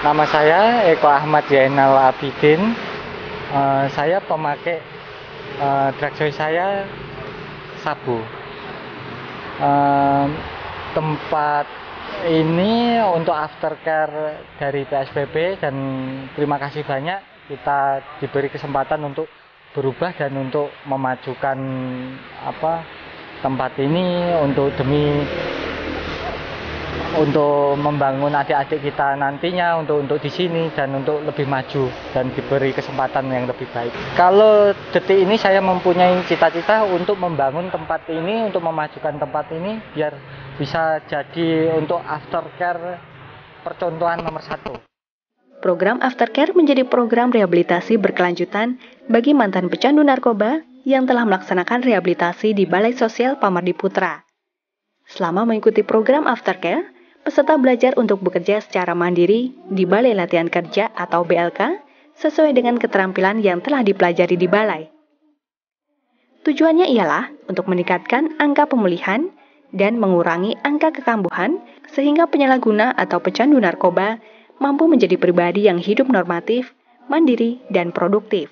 Nama saya Eko Ahmad Zainal Abidin. Saya pemakai dragsoy saya sabu. Eh, Tempat ini untuk aftercare dari PSBB, dan terima kasih banyak kita diberi kesempatan untuk berubah dan untuk memajukan tempat ini untuk membangun adik-adik kita nantinya untuk di sini dan untuk lebih maju dan diberi kesempatan yang lebih baik. Kalau detik ini saya mempunyai cita-cita untuk membangun tempat ini, untuk memajukan tempat ini biar bisa jadi untuk aftercare percontohan nomor satu. Program Aftercare menjadi program rehabilitasi berkelanjutan bagi mantan pecandu narkoba yang telah melaksanakan rehabilitasi di Balai Sosial Pamardi Putra. Selama mengikuti program Aftercare, peserta belajar untuk bekerja secara mandiri di Balai Latihan Kerja atau BLK sesuai dengan keterampilan yang telah dipelajari di balai. Tujuannya ialah untuk meningkatkan angka pemulihan dan mengurangi angka kekambuhan sehingga penyalahguna atau pecandu narkoba mampu menjadi pribadi yang hidup normatif, mandiri, dan produktif.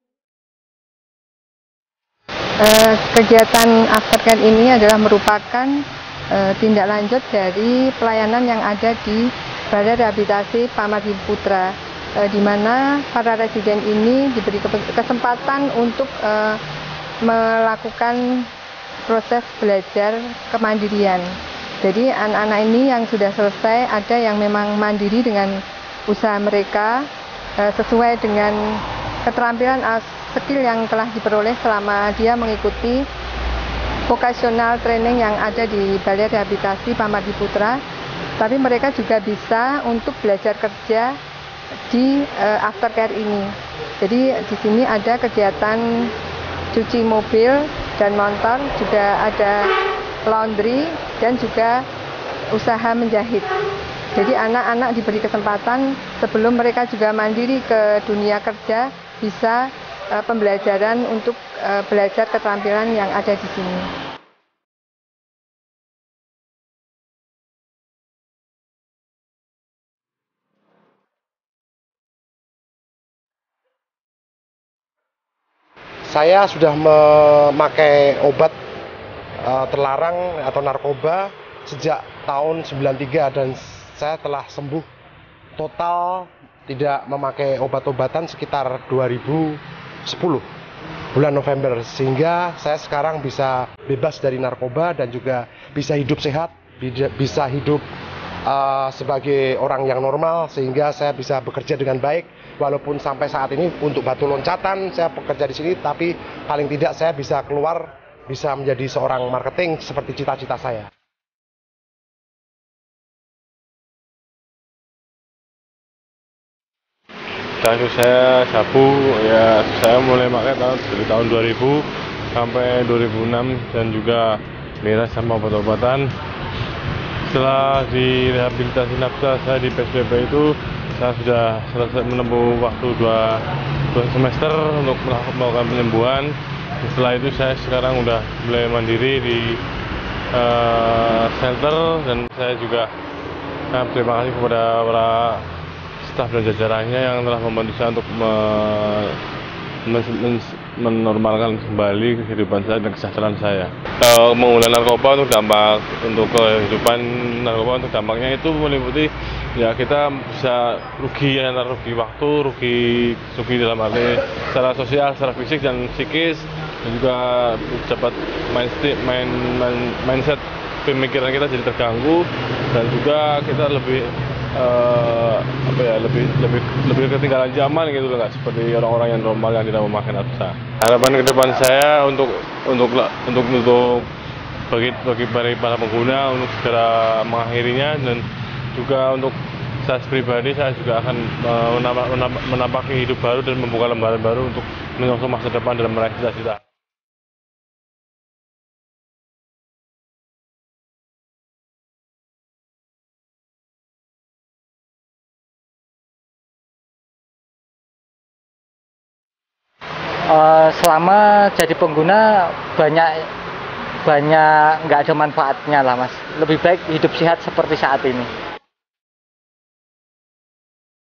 Kegiatan aftercare ini adalah merupakan tindak lanjut dari pelayanan yang ada di Balai Rehabilitasi Pamardi Putra, di mana para residen ini diberi kesempatan untuk melakukan proses belajar kemandirian. Jadi anak-anak ini yang sudah selesai, ada yang memang mandiri dengan usaha mereka sesuai dengan keterampilan skill yang telah diperoleh selama dia mengikuti vocational training yang ada di Balai Rehabilitasi Pamardi Putra. Tapi mereka juga bisa untuk belajar kerja di aftercare ini. Jadi di sini ada kegiatan cuci mobil dan motor, juga ada laundry dan juga usaha menjahit. Jadi anak-anak diberi kesempatan sebelum mereka juga mandiri ke dunia kerja, bisa pembelajaran untuk belajar keterampilan yang ada di sini. Saya sudah memakai obat terlarang atau narkoba sejak tahun 93 dan saya telah sembuh total, tidak memakai obat-obatan sekitar 2010 bulan November, sehingga saya sekarang bisa bebas dari narkoba dan juga bisa hidup sehat, bisa hidup sebagai orang yang normal, sehingga saya bisa bekerja dengan baik. Walaupun sampai saat ini untuk batu loncatan saya bekerja di sini, tapi paling tidak saya bisa keluar, bisa menjadi seorang marketing seperti cita-cita saya. Kasus saya sabu, ya saya mulai pakai dari tahun 2000 sampai 2006 dan juga miras sama obat-obatan. Setelah direhabilitasi nafsa saya di PSBB itu, saya sudah selesai menempuh waktu 2 semester untuk melakukan penyembuhan. Setelah itu saya sekarang udah mulai mandiri di shelter, dan saya juga terima kasih kepada para staf dan jajarannya yang telah membantu saya untuk menormalkan kembali kehidupan saya dan kesejahteraan saya. Menggunakan narkoba untuk kehidupan narkoba, untuk dampaknya itu meliputi ya kita bisa rugi, antara rugi waktu, rugi dalam arti secara sosial, secara fisik dan psikis, dan juga dapat mindset pemikiran kita jadi terganggu, dan juga kita lebih lebih ketinggalan zaman gitu loh, nggak seperti orang-orang yang normal yang tidak memakai narkoba. Harapan ke depan saya untuk bagi para pengguna untuk segera mengakhirinya, dan juga untuk saya pribadi, saya juga akan menapaki hidup baru dan membuka lembaran baru untuk menyongsong masa depan dan meraih cita-cita. Selama jadi pengguna banyak nggak ada manfaatnya lah, Mas. Lebih baik hidup sehat seperti saat ini.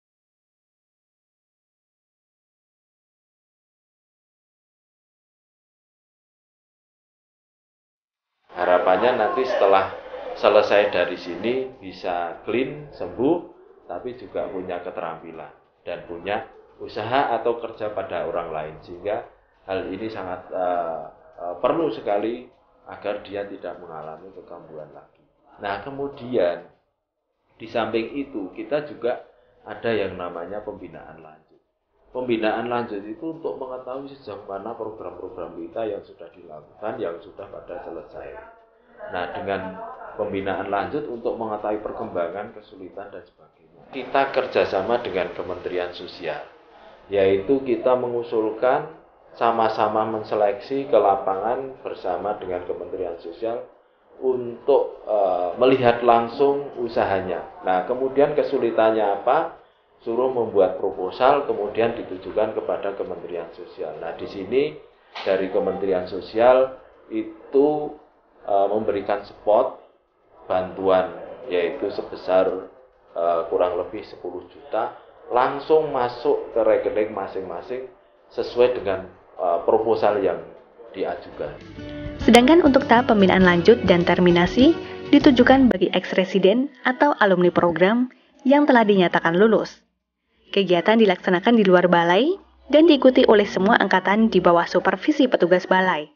harapannya nanti setelah selesai dari sini bisa clean, sembuh, tapi juga punya keterampilan dan punya usaha atau kerja pada orang lain, sehingga hal ini sangat perlu sekali agar dia tidak mengalami kekambuhan lagi. Nah, kemudian di samping itu kita juga ada yang namanya pembinaan lanjut. Pembinaan lanjut itu untuk mengetahui sejauh mana program-program kita yang sudah dilakukan, yang sudah pada selesai. Nah, dengan pembinaan lanjut untuk mengetahui perkembangan, kesulitan, dan sebagainya. Kita kerjasama dengan Kementerian Sosial, yaitu kita mengusulkan sama-sama menseleksi ke lapangan bersama dengan Kementerian Sosial untuk melihat langsung usahanya. Nah, kemudian kesulitannya apa? Suruh membuat proposal, kemudian ditujukan kepada Kementerian Sosial. Nah, di sini dari Kementerian Sosial itu memberikan support bantuan, yaitu sebesar kurang lebih 10 juta, langsung masuk ke rekening masing-masing sesuai dengan proposal yang diajukan. Sedangkan untuk tahap pembinaan lanjut dan terminasi ditujukan bagi ex-residen atau alumni program yang telah dinyatakan lulus. Kegiatan dilaksanakan di luar balai dan diikuti oleh semua angkatan di bawah supervisi petugas balai.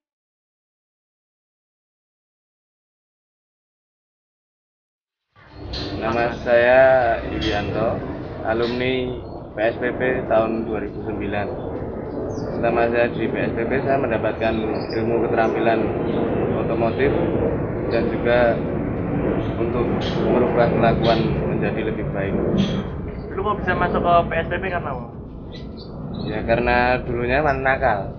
Nama saya Yulianto, alumni PSPP tahun 2009. Selama saya di PSPP, saya mendapatkan ilmu keterampilan otomotif dan juga untuk merubah kelakuan menjadi lebih baik. Dulu kok bisa masuk ke PSBB karena apa? Ya karena dulunya nakal.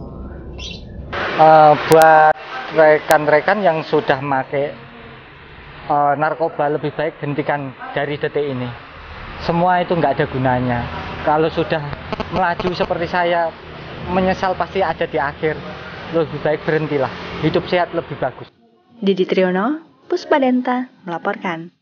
Buat rekan-rekan yang sudah pakai narkoba, lebih baik hentikan dari detik ini. Semua itu nggak ada gunanya. Kalau sudah melaju seperti saya, menyesal pasti ada di akhir. Lebih baik berhentilah. Hidup sehat lebih bagus. Didi Triyono, Puspadenta melaporkan.